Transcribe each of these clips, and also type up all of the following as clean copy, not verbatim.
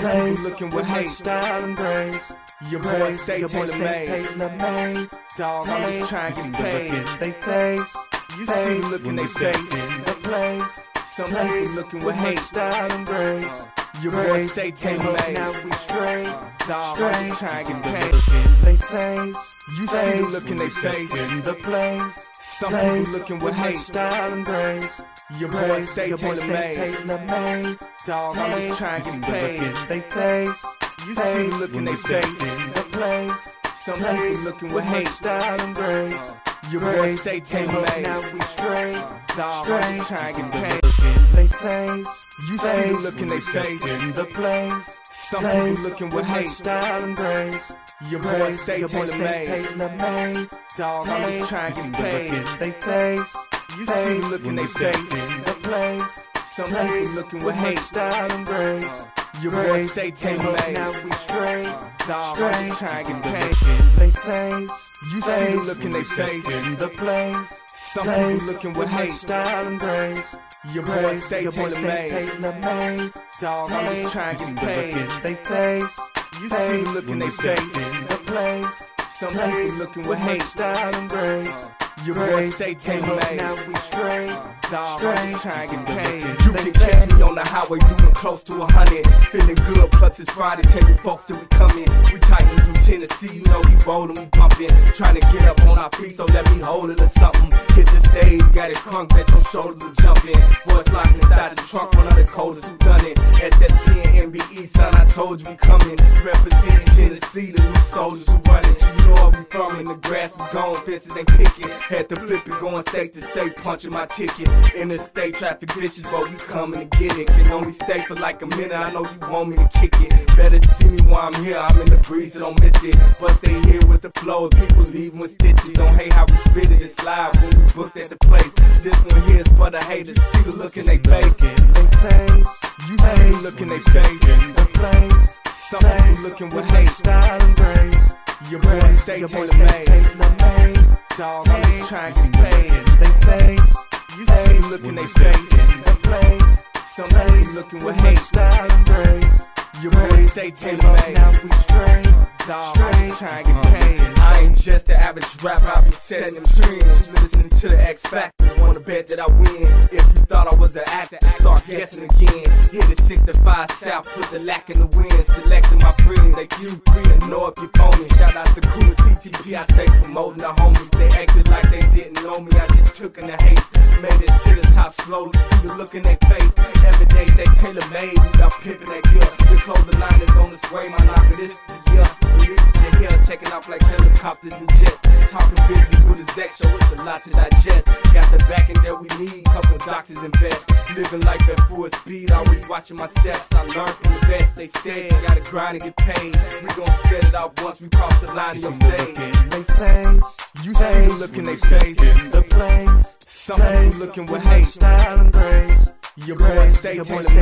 people looking with hate, style and grace. Your boy stay tailor-made. Dog, I'm just trying to get paid. They face, you see me looking they face in the place. Some people looking with hate, style and grace. Your boy stay tailor-made. Now we straight, dog, I'm just trying to get paid. They face, you see me looking they face in the place. Some people looking with hate, style and grace. Your boy stay tailor-made. Dog, I'm just trying to get paid. They face, you see me looking they face in the place. Some people looking with hate, style and grace. Your boy stay tailor-made. Now we straight, dog, I'm just trying to get paid. They face, you see me looking they face in the place. Some people looking with hate, style and grace. Your boy stay tailor-made. Dog, I'm just trying to get paid. They face, you see me looking they face in the place. Some people looking with hate, style and grace. Your boy stay tailor-made. Now we straight, dog, I'm just trying to get paid. They face, you see me looking they face in the place. Some people looking with hate, style and grace. Your boy stay tailor-made. Dog, I'm just trying to get paid. They face, you see me looking they face in the place. Some people looking with hate, style and grace. Your boy stay tailor-made. Now we straight, dog, I'm just trying to get paid. You can catch me on the highway doing close to 100. Feeling good, plus it's Friday, tell you folks till we coming. We tightin' from Tennessee, you know we rollin', we bumpin'. Trying to get up on our feet, so let me hold it or something. Hit the stage, got it crunk, bet your shoulders will jump in. Voice locked inside the trunk, one of the coldest who done it. SSP and MBE, son, I told you we coming. Representing Tennessee, the new soldiers who run it. You know where we from, and the grass is gone, fences ain't picking. Had to flip it, going state to state, punching my ticket. Interstate traffic vicious, but we coming to get it. Can only stay for like a minute, I know you want me to kick it. Better see me while I'm here, I'm in the breeze, so don't miss it. But stay here with the flow, people leaving with stitches. Don't hate how we spit it, it's live when we booked at the place. This one here is for the haters, see the look in they face. They face, you see me looking they face in the place. Some people looking with hate, style and grace. Your boy stay tailor-made. Dog, I'm just trying to get paid. They face, you see me looking they face in the place. Some people looking with hate, style and grace. Your boy stay tailor-made. Now we straight, dog, I'm just trying to get paid. I ain't just an average rapper, I be setting them trends. Listening to the X Factor, wanna bet that I win. If you thought I was an actor, start guessing again. Hit it 65 South, put the lack in the wind. Selecting my friends, they few free to know if you phony. Shout out to Cool and PTP, I stay promoting the homies. They acted like they didn't know me, I just took in the hate. Made it to the top slowly, see the look in their face. Every day they tailor-made, without pimping that gear. The clothing line is on its way, my knocker, this is the year. Release your hair, checking off like helicopters and jets. Talking business with his ex, show it's a lot to digest. Got the backing that we need, couple doctors and vets. Living life at full speed, always watching my steps. I learned from the best, they said, gotta grind and get paid. We gon' set it out once we cross the line of your stage. They face, you see me looking they face in the place. Some people looking with hate, style and grace. Your boy stay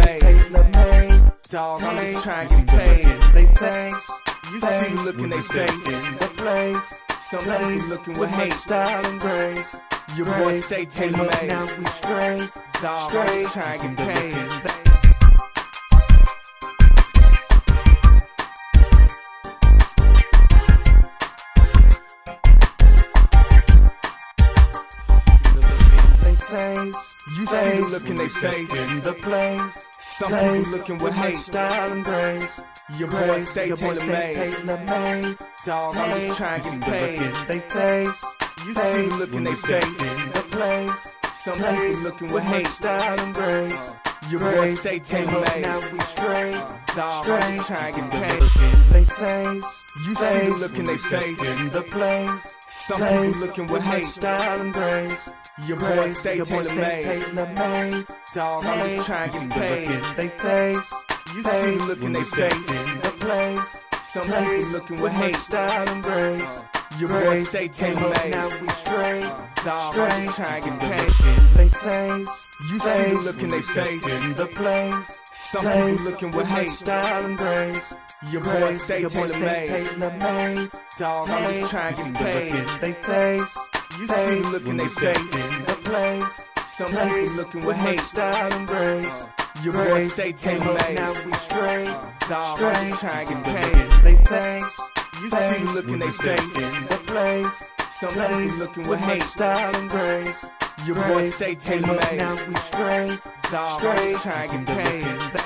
tailor-made. Dog, I'm just trying to get paid. They face, you see me looking they face in the place. Some people looking with hate, style and grace. Your boy stay tailor-made. Now we straight, dog, I'm just trying to get paid. You see me looking they face in the place. Some people looking with hate, style and grace. Your boy stay tailor-made. Dog, I'm just trying to get paid. They face, you see me looking they face in the place. Some people looking with hate, style and grace. Your boy stay tailor-made. Now we straight, dog, I'm just trying to get paid. They face, you see me looking they face in the place. Some people looking with hate, style and grace. Your boy stay tailor-made. Dog, I'm just trying to get paid. They face, you see me looking they face in the place. Some people looking with hate, style and grace. Your boy stay tailor-made. Now we straight, dog, I'm just trying to get paid. They face, you see me looking they face in the place. Some people looking with hate, style and grace. Your boy stay tailor-made. Dog, I'm just trying to get paid. They face, you see me looking they face in the place. Some people looking with hate. Style and grace. Your boy stay tailor-made. Now we straight. I'm just trying to get paid. They face. You see the look in they face. In the place. Some people looking with hate. Style and grace. Your boy stay tailor-made. Now we straight. I'm just trying to get paid.